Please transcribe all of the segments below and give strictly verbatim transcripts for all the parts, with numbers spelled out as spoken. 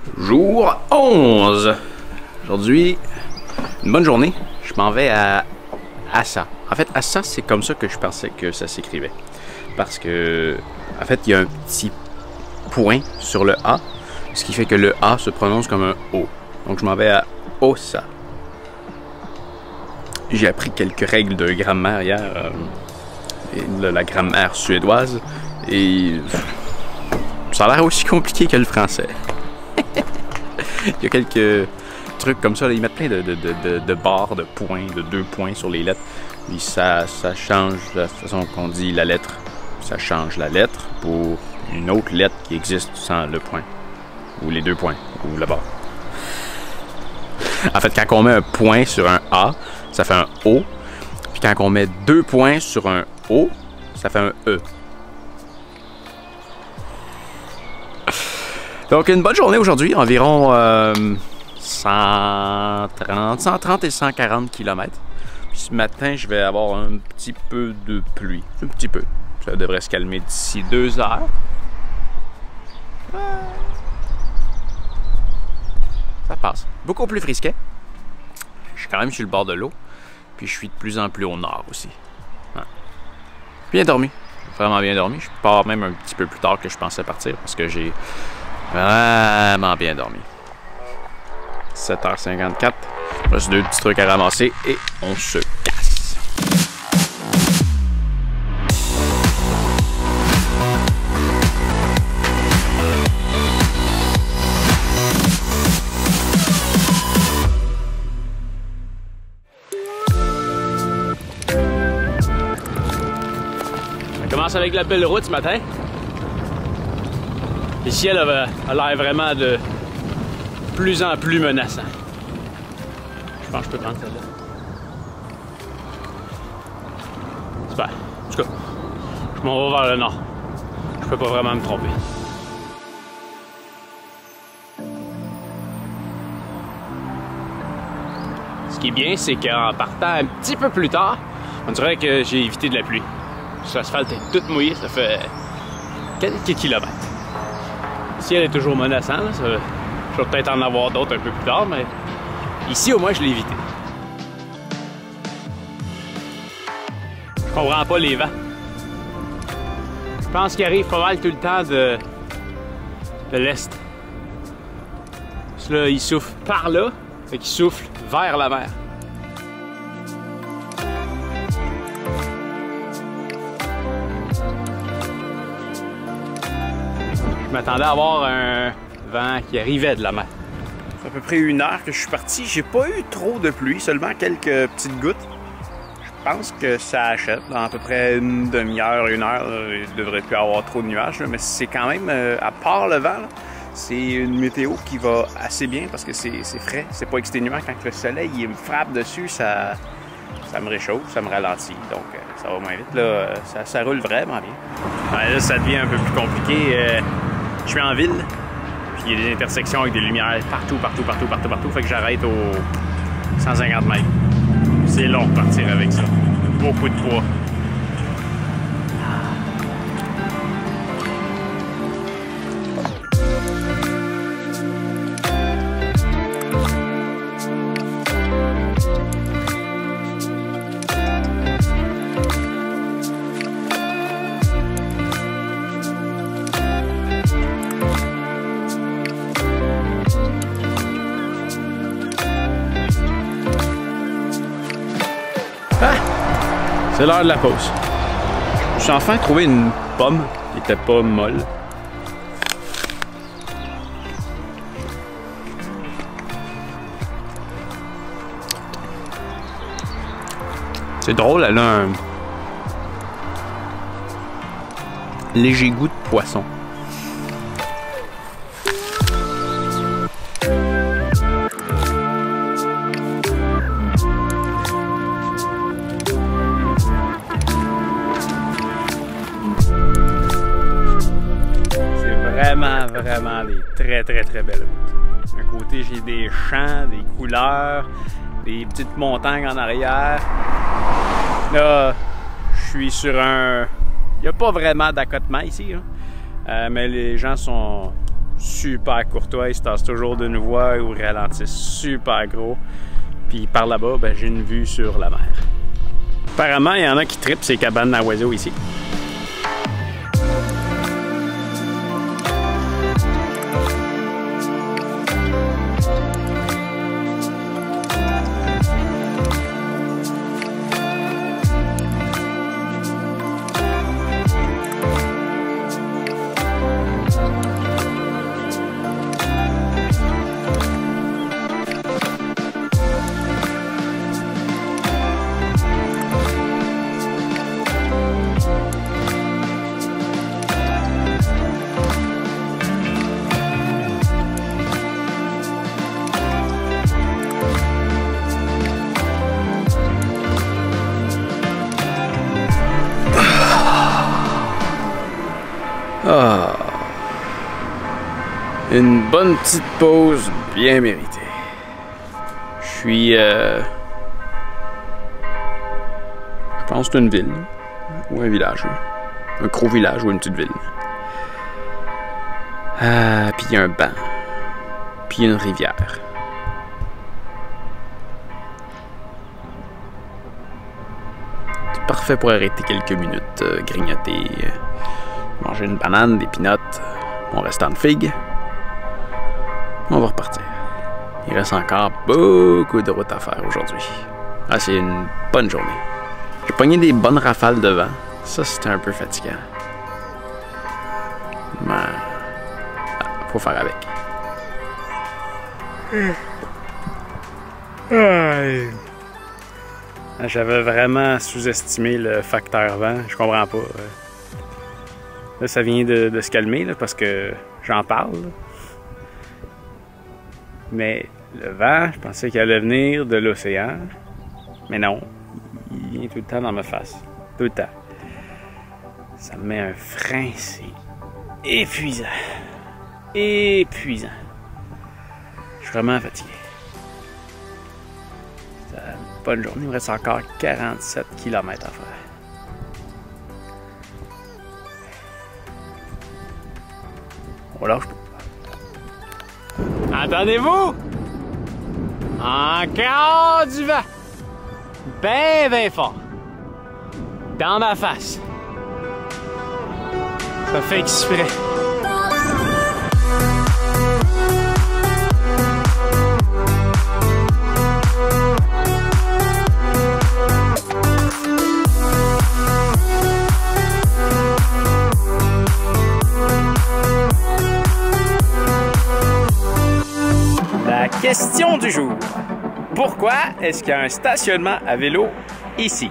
Jour onze. Aujourd'hui, une bonne journée. Je m'en vais à Assa. En fait, Assa, c'est comme ça que je pensais que ça s'écrivait. Parce que, en fait, il y a un petit point sur le A, ce qui fait que le A se prononce comme un O. Donc, je m'en vais à Ossa. J'ai appris quelques règles de grammaire hier, euh, et de la grammaire suédoise, et ça a l'air aussi compliqué que le français. Il y a quelques trucs comme ça, là, ils mettent plein de, de, de, de barres, de points, de deux points sur les lettres. Puis ça, ça change la façon qu'on dit la lettre. Ça change la lettre pour une autre lettre qui existe sans le point. Ou les deux points, ou la barre. En fait, quand on met un point sur un A, ça fait un O. Puis quand on met deux points sur un O, ça fait un E. Donc, une bonne journée aujourd'hui, environ euh, cent trente, cent trente et cent quarante kilomètres. Puis ce matin, je vais avoir un petit peu de pluie. Un petit peu. Ça devrait se calmer d'ici deux heures. Ça passe. Beaucoup plus frisquet. Je suis quand même sur le bord de l'eau. Puis je suis de plus en plus au nord aussi. Ouais. Bien dormi. Vraiment bien dormi. Je pars même un petit peu plus tard que je pensais partir parce que j'ai vraiment bien dormi. sept heures cinquante-quatre. Il reste deux petits trucs à ramasser et on se casse. On commence avec la belle route ce matin. Le ciel a l'air vraiment de plus en plus menaçant. Je pense que je peux prendre celle-là. Super. En tout cas, je m'en vais vers le nord. Je peux pas vraiment me tromper. Ce qui est bien, c'est qu'en partant un petit peu plus tard, on dirait que j'ai évité de la pluie. L'asphalte est toute mouillée, ça fait quelques kilomètres. Le ciel est toujours menaçant, là, ça, je vais peut-être en avoir d'autres un peu plus tard, mais ici au moins je l'ai évité. Je comprends pas les vents. Je pense qu'il arrive pas mal tout le temps de, de l'est. Là, il souffle par là, fait qu'il souffle vers la mer. Je m'attendais à avoir un vent qui arrivait de la mer. Ça fait à peu près une heure que je suis parti. J'ai pas eu trop de pluie, seulement quelques petites gouttes. Je pense que ça achète. Dans à peu près une demi-heure, une heure, là, il devrait plus avoir trop de nuages. Là, mais c'est quand même, euh, à part le vent, c'est une météo qui va assez bien parce que c'est frais. C'est pas exténuant. Quand le soleil il me frappe dessus, ça, ça me réchauffe, ça me ralentit. Donc euh, ça va moins vite. Là, ça, ça roule vraiment bien. Ouais, là, ça devient un peu plus compliqué. Euh, Je suis en ville, puis il y a des intersections avec des lumières partout, partout, partout, partout, partout. Fait que j'arrête aux cent cinquante mètres. C'est long de partir avec ça. Beaucoup de poids. C'est l'heure de la pause. J'ai enfin trouvé une pomme qui était pas molle. C'est drôle, elle a un léger goût de poisson. Vraiment, vraiment des très, très, très belles routes. D'un côté, j'ai des champs, des couleurs, des petites montagnes en arrière. Là, je suis sur un... Il n'y a pas vraiment d'accotement ici, hein. euh, mais les gens sont, super courtois, ils se tassent toujours d'une voie ou ralentissent super gros. Puis par là-bas, ben, j'ai une vue sur la mer. Apparemment, il y en a qui trippent ces cabanes à oiseaux ici. Ah, une bonne petite pause bien méritée. Je suis... Euh, je pense que c'est une ville, ou un village, un gros village ou une petite ville. Ah, puis il y a un banc, puis une rivière. C'est parfait pour arrêter quelques minutes, euh, grignoter... Euh, manger une banane, des peanuts, mon restant de figues. On va repartir. Il reste encore beaucoup de route à faire aujourd'hui. Ah, c'est une bonne journée. J'ai pogné des bonnes rafales de vent. Ça, c'était un peu fatigant. Mais... Ah, faut faire avec. J'avais vraiment sous-estimé le facteur vent. Je comprends pas. Là, ça vient de, de se calmer là, parce que j'en parle. Là. Mais le vent, je pensais qu'il allait venir de l'océan. Mais non, il vient tout le temps dans ma face. Tout le temps. Ça me met un frein, c'est épuisant. Épuisant. Je suis vraiment fatigué. C'est une bonne journée. Il me reste encore quarante-sept kilomètres à faire. On lâche pas. Entendez-vous? Encore du vent. Ben, ben fort. Dans ma face. Ça fait exprès. Question du jour. Pourquoi est-ce qu'il y a un stationnement à vélo ici?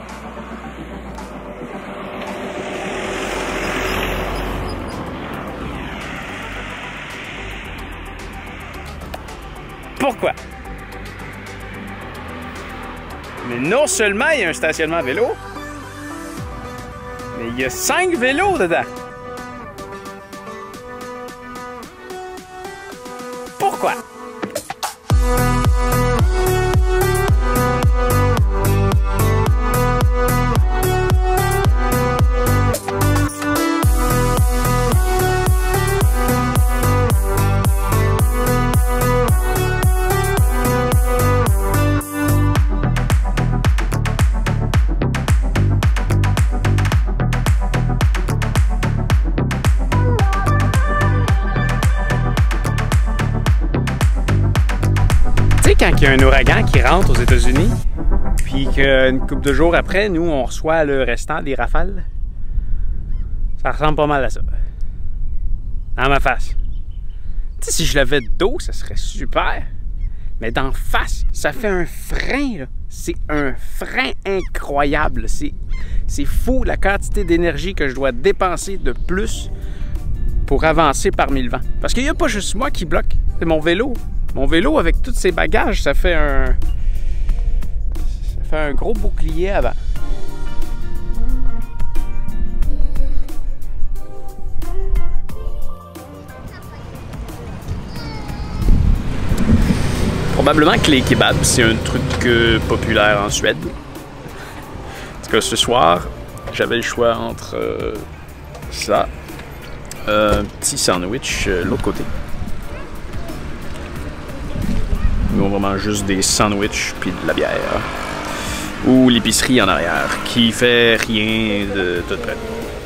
Pourquoi? Mais non seulement il y a un stationnement à vélo, mais il y a cinq vélos dedans. Pourquoi? Quand il y a un ouragan qui rentre aux États-Unis, puis qu'une couple de jours après, nous, on reçoit le restant des rafales, ça ressemble pas mal à ça. Dans ma face. Tu sais, si je l'avais d'eau, ça serait super. Mais d'en face, ça fait un frein, là. C'est un frein incroyable. C'est fou la quantité d'énergie que je dois dépenser de plus pour avancer parmi le vent. Parce qu'il n'y a pas juste moi qui bloque, c'est mon vélo. Mon vélo, avec tous ses bagages, ça fait un... Ça fait un gros bouclier avant. Probablement que les kebabs, c'est un truc euh, populaire en Suède. En tout cas, ce soir, j'avais le choix entre euh, ça, euh, un petit sandwich euh, l'autre côté. Ils ont vraiment juste des sandwichs puis de la bière. Ou l'épicerie en arrière, qui fait rien de tout près.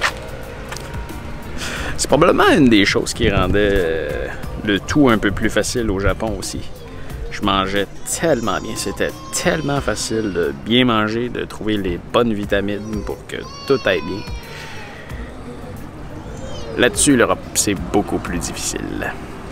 C'est probablement une des choses qui rendait euh, le tout un peu plus facile au Japon aussi. Je mangeais tellement bien, c'était tellement facile de bien manger, de trouver les bonnes vitamines pour que tout aille bien. Là-dessus, l'Europe, c'est beaucoup plus difficile.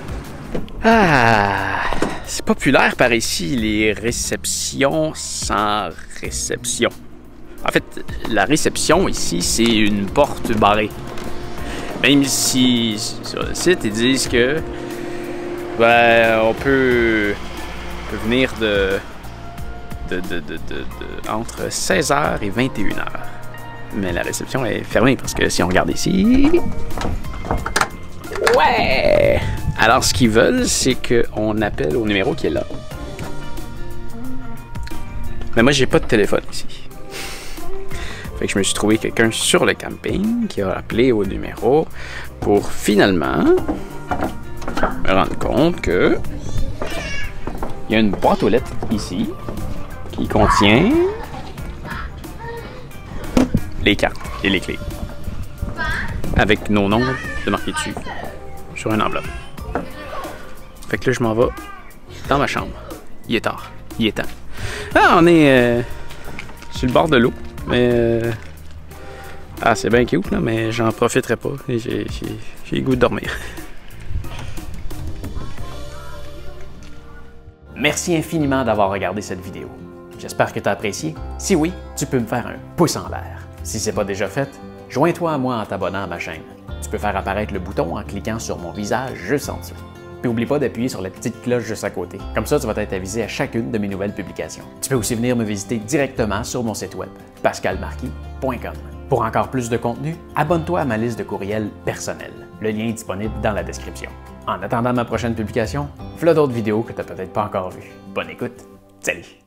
Ah, c'est populaire par ici, les réceptions sans réception. En fait, la réception ici, c'est une porte barrée. Même si sur le site, ils disent que ben, on peut, on peut venir de, de, de, de, de, de entre seize heures et vingt et une heures. Mais la réception est fermée parce que si on regarde ici... Ouais! Alors, ce qu'ils veulent, c'est qu'on appelle au numéro qui est là. Mais moi, j'ai pas de téléphone ici. Fait que je me suis trouvé quelqu'un sur le camping qui a appelé au numéro pour finalement me rendre compte que il y a une boîte aux lettres ici qui contient les cartes et les clés avec nos noms de marqués dessus sur une enveloppe. Fait que là, je m'en vais dans ma chambre. Il est tard. Il est temps. Ah, on est euh, sur le bord de l'eau. Mais... Euh... Ah, c'est bien cute, là, mais j'en profiterai pas. J'ai le goût de dormir. Merci infiniment d'avoir regardé cette vidéo. J'espère que tu as apprécié. Si oui, tu peux me faire un pouce en l'air. Si ce n'est pas déjà fait, joins-toi à moi en t'abonnant à ma chaîne. Tu peux faire apparaître le bouton en cliquant sur mon visage juste en dessous. Puis n'oublie pas d'appuyer sur la petite cloche juste à côté. Comme ça, tu vas être avisé à chacune de mes nouvelles publications. Tu peux aussi venir me visiter directement sur mon site web, pascal marquis point com. Pour encore plus de contenu, abonne-toi à ma liste de courriels personnels. Le lien est disponible dans la description. En attendant ma prochaine publication, voilà d'autres vidéos que tu n'as peut-être pas encore vues. Bonne écoute! Salut!